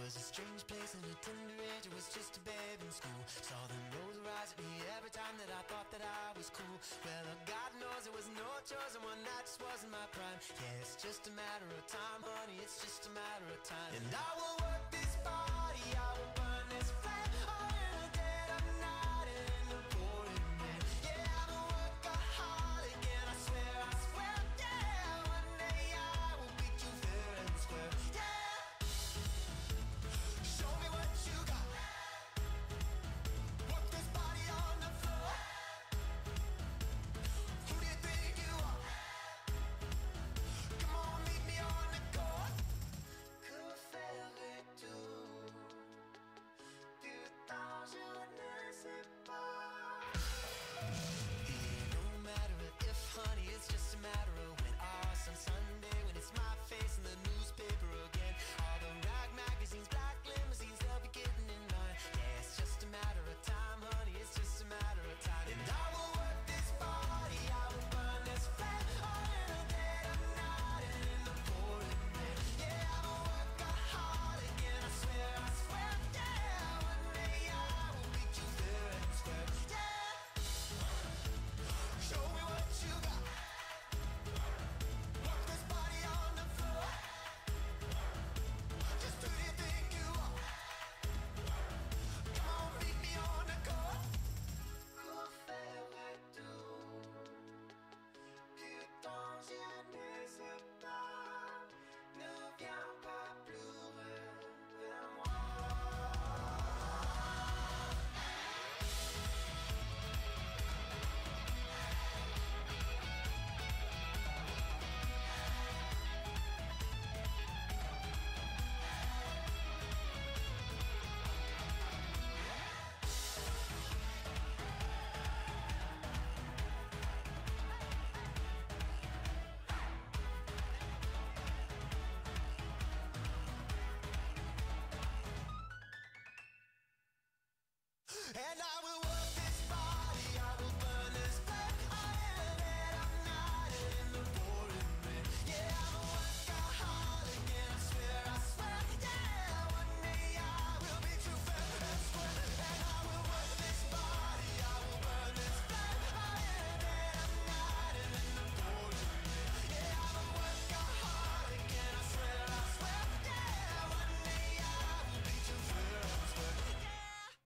was a strange place and a tender age. I was just a babe in school. Saw the nose rise at me every time that I thought that I was cool. Well, God knows it was no choice, and one night just wasn't my prime. Yeah, it's just a matter of time, honey, it's just a matter of time. And I will work this body, I will